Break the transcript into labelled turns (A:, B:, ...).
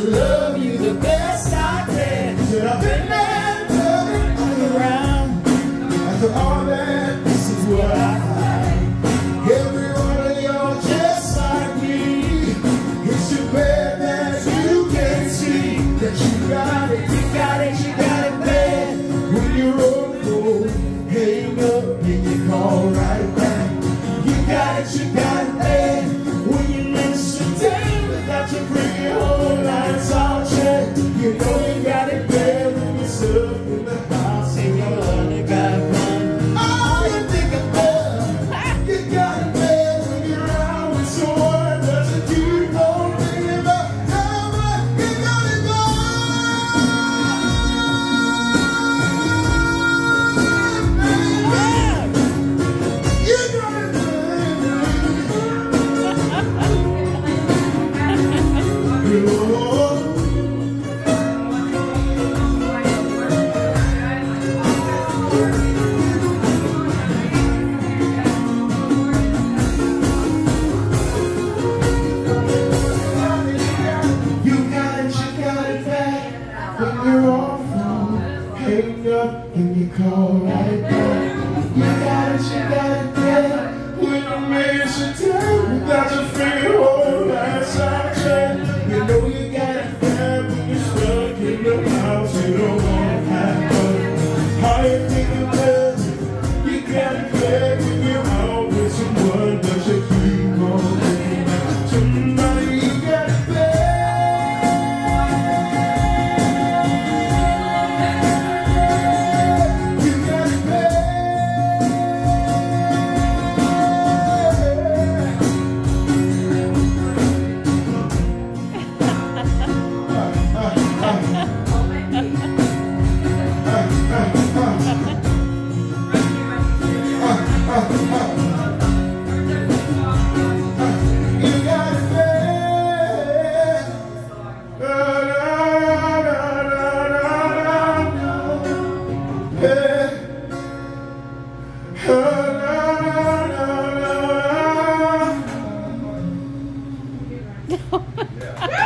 A: love you the best I can. Said I've been there, done it, all around. After all that, this is what I find. Every one of y'all just like me. It's too bad that you can't see that you got it, you got it, you got it bad. When you're old, hang up and you call right back. You got it bad. When you miss a day without your pretty whole lights all checked. You know you got it bad when you're stuck in the house and your honey got run. Oh, you think about you got it bad when you're out with someone doesn't do no thing about how much you got it bad. You got it bad. When you're off phone, hang up and you call right back. You got it bad. When you miss a day without your free whole last check. You know you got it bad when you're stuck in the house. You don't want to have fun. How you think about it? You got it bad when you're out with someone, but you keep on thinking about somebody. You got it bad.
B: Yeah.